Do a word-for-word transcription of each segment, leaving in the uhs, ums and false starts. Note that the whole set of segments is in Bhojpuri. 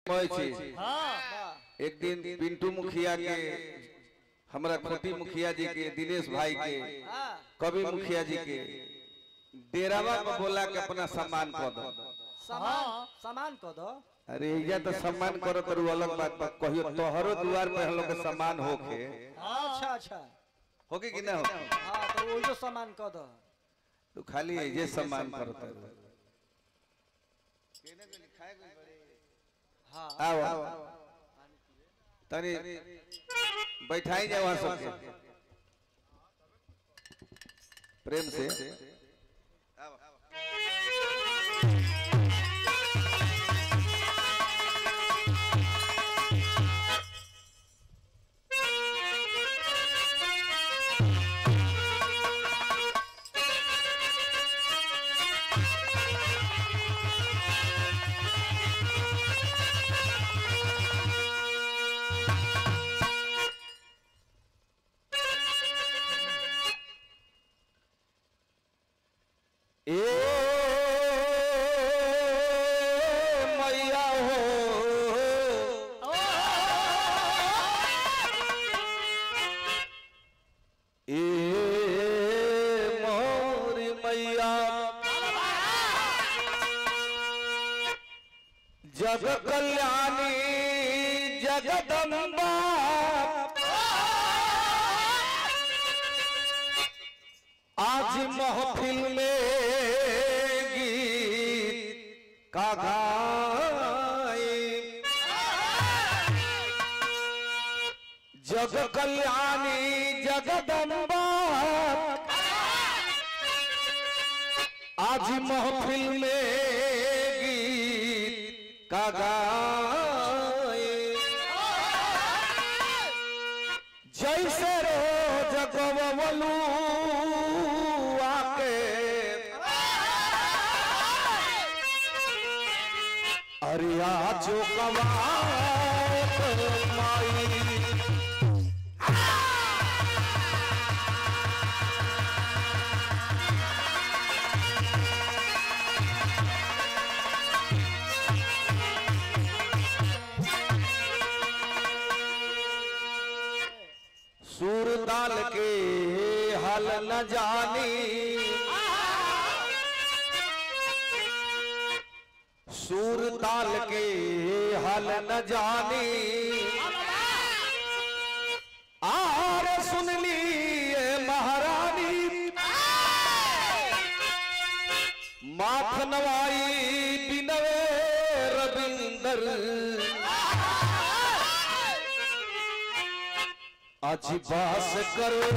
एक दिन पिंटू मुखिया के हमारा खोटी मुखिया जी के दिनेश भाई के कवि मुखिया जी के डेरावा को बोला के अपना सम्मान कर दो। सम्मान सम्मान कर दो। अरे ये तो सम्मान करो करू अलग बात पर कहियो तोहरो द्वार पे हम लोग के सम्मान होके। अच्छा अच्छा होके कि ना हो? हां तो वही तो सम्मान कर दो। तो खाली ये सम्मान करता है। केने पे लिखाए गई बड़े हाँ आओ तनी बैठाई जाए वहां सबके प्रेम से आओ। ए मैया हो ए मोरी मैया जग कल्याणी जगदम्बा आज महफिल में गीत का गाए जग कल्याणी जगदम्बा आज महफिल में गीत का गाए जैसे रोज गवलू अरिया जो कवात माई सूर ताल के हल न जानी सूर ताल के हल न जानी आर सुन लिए महारानी माथ नवाई बिनवे रविंदर आज बास करो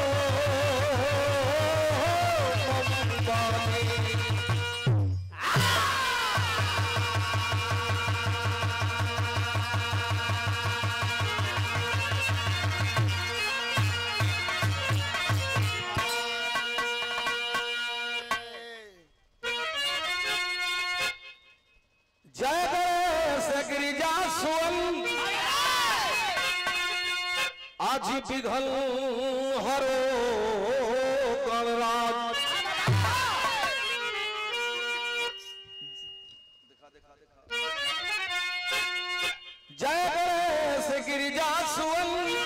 आज बिघल हरो गणराज जय गणेश गिरिजा सुवन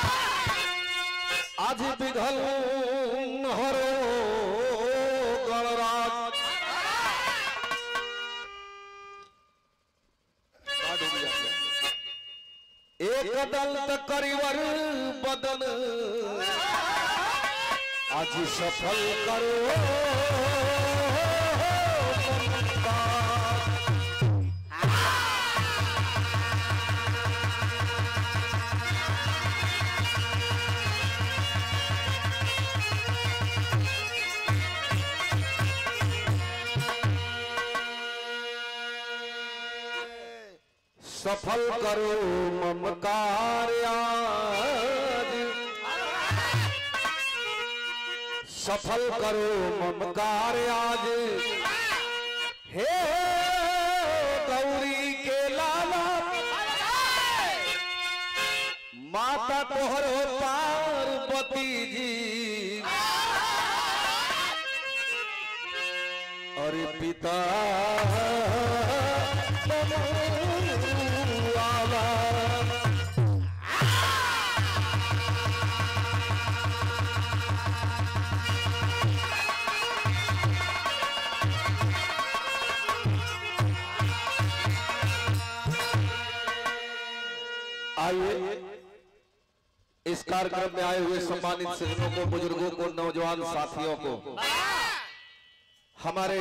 आज बिघल हरो गणराज एक दल करिवर बदन आज सफल करो सफल करो ममकार आज सफल करो ममकार आज हे गौरी के लाला माता तोहरो पार्वती जी और पिता आइए इस कार्यक्रम में आए हुए सम्मानित सज्जनों को, बुजुर्गों को, नौजवान साथियों को, हमारे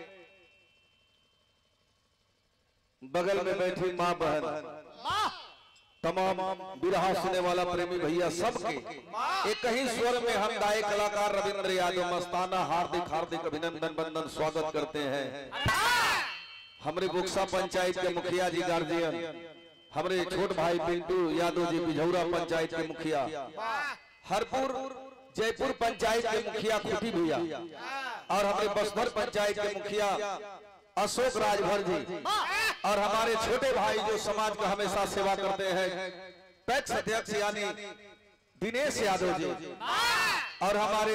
बगल में बैठी मां बहन, तमाम बिरहा सुनने वाला प्रेमी भैया, सबके एक ही स्वर में हम गायक कलाकार रविंद्र यादव मस्ताना हार्दिक हार्दिक अभिनंदन बंदन स्वागत करते हैं। हमारे बुक्सा पंचायत के मुखिया जी गार्जियन, हमारे छोट भाई पिंटू यादव जी बिझौरा पंचायत के मुखिया, हरपुर जयपुर पंचायत के मुखिया खुटी भैया, और हमारे बसधर पंचायत के मुखिया अशोक राजभर जी, और हमारे छोटे भाई जो समाज का हमेशा सेवा करते हैं पैक्स अध्यक्ष यानी दिनेश यादव जी, और हमारे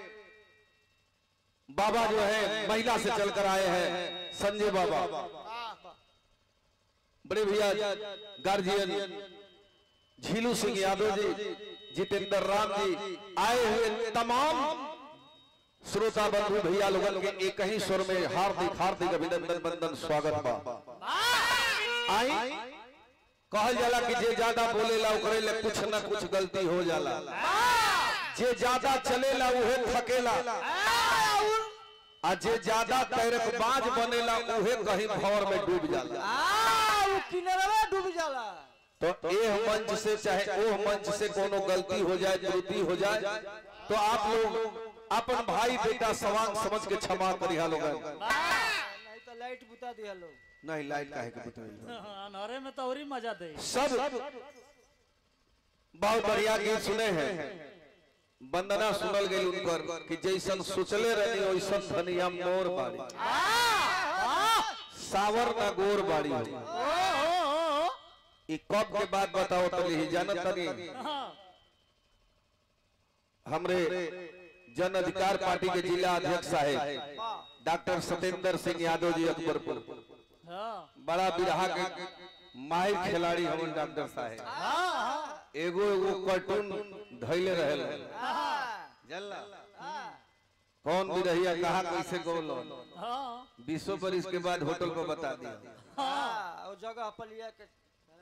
बाबा जो है महिला से चलकर आए हैं संजय बाबा, बड़े भैया गार्जियन झीलू सिंह यादव जी, जितेंद्र राम जी, आए हुए तमाम श्रोता बंधु भैया लोगन के एक ही स्वर में हार्दिक हार्दिक अभिनंदन बंदन स्वागत बा। आई कहल जाला कि जे ज्यादा बोलेला ओकरे ले कुछ न कुछ गलती हो जाला, जे ज्यादा चलेला उहे थकेला, आ जे ज्यादा तैरकबाज बनेला उहे कहीं भंवर में डूब जाला, किनारे डूब जाला। तो एह मंच से चाहे ओह मंच से कोनो गलती हो जाए, त्रुटि हो जाए, तो आप लोग अपन भाई बेटा सवांग समझ के क्षमा करिहा लोगन। नहीं तो लाइट बुता दिया लोग। नहीं लाइट काहे के बुताई, अनहरे में तो और ही मजा दे। सब बहुत बढ़िया गीत सुने हैं, वंदना सुनल गई उनकर कि जैसन सोचले रहनी वैसन धनिया मोर बाड़ी, सावर ना गोर बाड़ी हो। कब के बाद बताओ तो ही जानत तनी हमरे जन अधिकार पार्टी के जिला अध्यक्ष साहेब डॉक्टर सत्येंद्र सिंह यादव जी अकबरपुर, बड़ा बिरहा के माहिर खिलाड़ी हम डॉक्टर साहेब, एगो एगो कार्टून धैले रहल जल्ला कौन बिरहिया कहा कैसे गोलो बीसों पर इसके बाद होटल को बता दिया। वो जगह पलिया के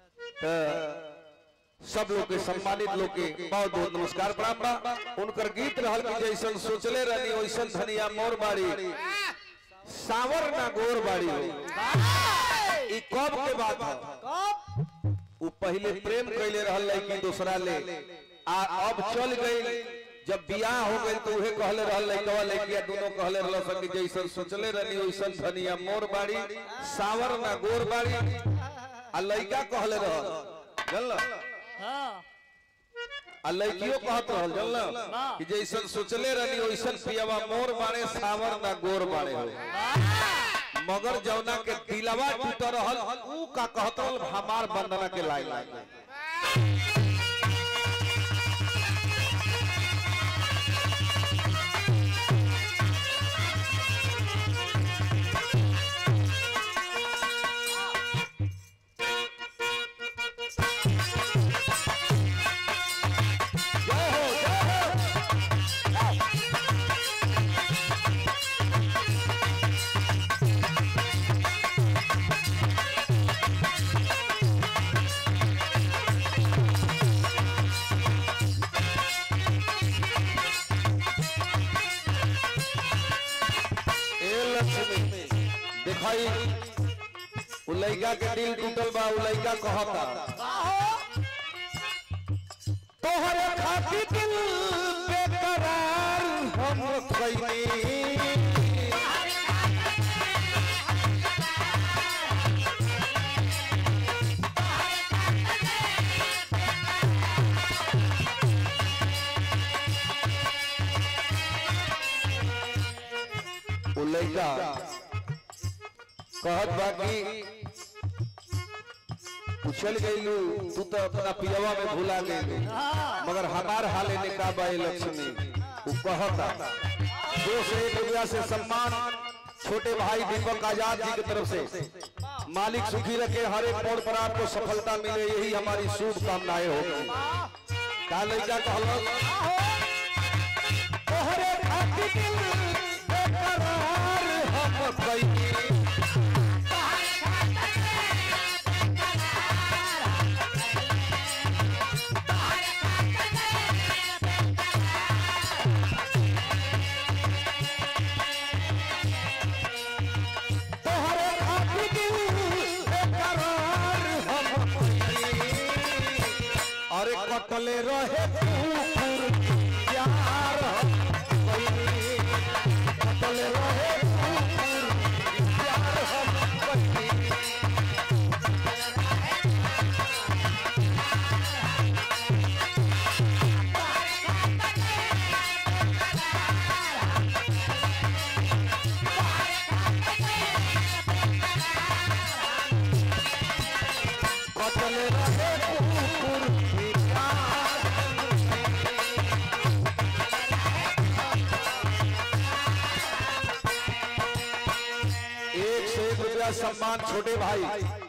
सब लोग के सम्मानित लोग के बहुत बहुत नमस्कार प्रणाम बा। उनकर गीत रहल कि जैसन सोचले रहनी वैसन धनिया मोर बाड़ी, सावर ना गोर बाड़ी हो। ई कब के बात है? कब? वो पहले प्रेम कैले रहल लड़की दूसरा ले, आ अब चल गई, जब बियाह हो गई तो उहे कहले रहल लड़कवा लड़किया दोनों कहले रहल सन कि जैसन सोचले रहनी वैसन धनिया मोर बाड़ी, सावर ना गोर बाड़ी, आ लड़का कहले रहल चल आ लड़कियों कहत रहल जल्ला कि जैसन सोचले रहनी वैसन पियावा मोर बाड़े, सावर ना गोर बाड़े हो। मगर जौना के दिलवा टूट रहल ऊ का कहत रहल हमार बंदना के लायक लायक। लड़का के दिल टूटल बा, लड़का कहता तोहरे खातिर दिल बेकरार हम कइनी, लड़का कहत बा कि उछल गईलू तू तो अपना पियवा में भुला गई, मगर हमार हाल ने का बा लक्ष्मी वो कहता दो से एक रुपया से सम्मान छोटे भाई दीपक आजाद जी की तरफ से, मालिक सुखी रखे, हर एक मोड़ पर आपको सफलता मिले, यही हमारी शुभकामनाएं हो गई। का लड़का कहल तोहरे खातिर बेकरार हम कइनी, कतले रहे कुकुर प्यार हम कइनी कतले रहे कुकुर प्यार हम कइनी कतले रहे कुकुर प्यार एक से एक रुपया सम्मान छोटे भाई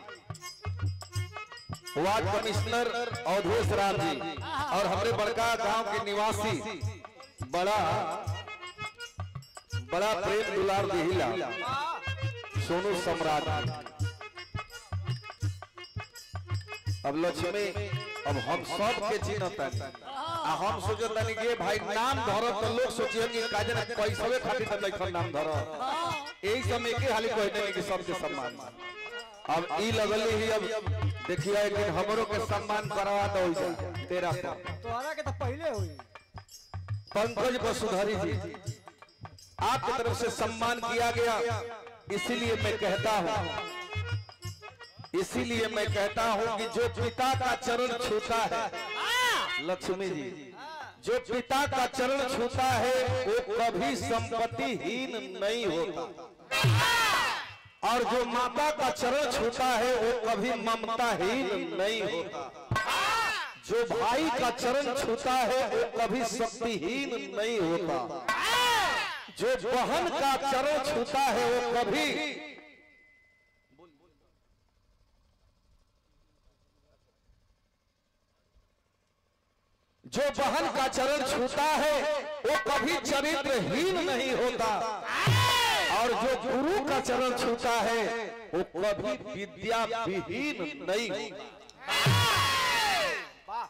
वार्ड कमिश्नर अवधेश राम जी और हमारे बड़का गांव के निवासी बड़ा बड़ा प्रेम दुलार दिहिला सोनू सम्राट। अब लक्ष्मी अब हम सब के चिन्हता आ हम सोचता नहीं कि भाई नाम धरो तो लोग सोचिए कि काजन पैसवे खातिर त लइखन नाम धरो यही समय के हाली कहने में कि सबके सम्मान अब ई लगली ही अब देखिए कि हमरो के सम्मान करवा दो तेरा तोहरा के तो पहले हुई। पंकज वसुधारी जी आपकी तरफ से सम्मान किया गया इसीलिए मैं कहता हूँ इसीलिए मैं कहता हूं कि जो पिता का चरण छूता है लक्ष्मी जी जो पिता का चरण छूता है वो कभी संपत्तिहीन नहीं होता और जो माता का चरण छूता है वो कभी ममताहीन नहीं होता जो भाई का चरण छूता है वो कभी शक्तिहीन नहीं होता जो बहन का चरण छूता है वो कभी जो बहन का चरण छूता है वो कभी चरित्रहीन नहीं होता और जो गुरु का चरण छूता है वो कभी विद्या विहीन नहीं होता।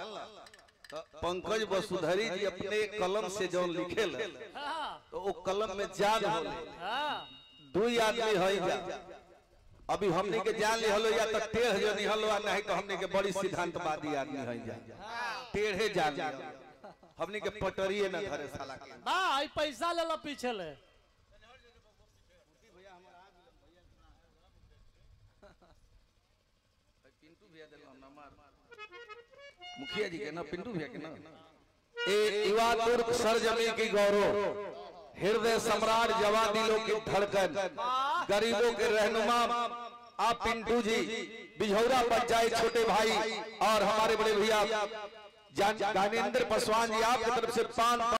पंकज वसुधारी जी अपने कलम से जो लिखे तो वो कलम में जान हो दो आदमी है जा अभी हमने के जान ले हलो या तो टेढ़ जो नहीं हलो नहीं तो हमने के बड़ी सिद्धांतवादी आदमी है जा टेढ़े जान हमने के पटरिए ना धरे साला के बा आई पैसा ले लो पीछे ले पिंटू भैया देलो नंबर मुखिया जी के ना पिंटू भैया के ना ए युवा तुर्क सरजमी की गौरव हृदय सम्राट जवां दिलों की धड़कन गरीबों के रहनुमा आप पिंटू जी बिझौरा पंचायत छोटे भाई और हमारे बड़े भैया ज्ञानेंद्र पासवान जी आपकी तरफ से पान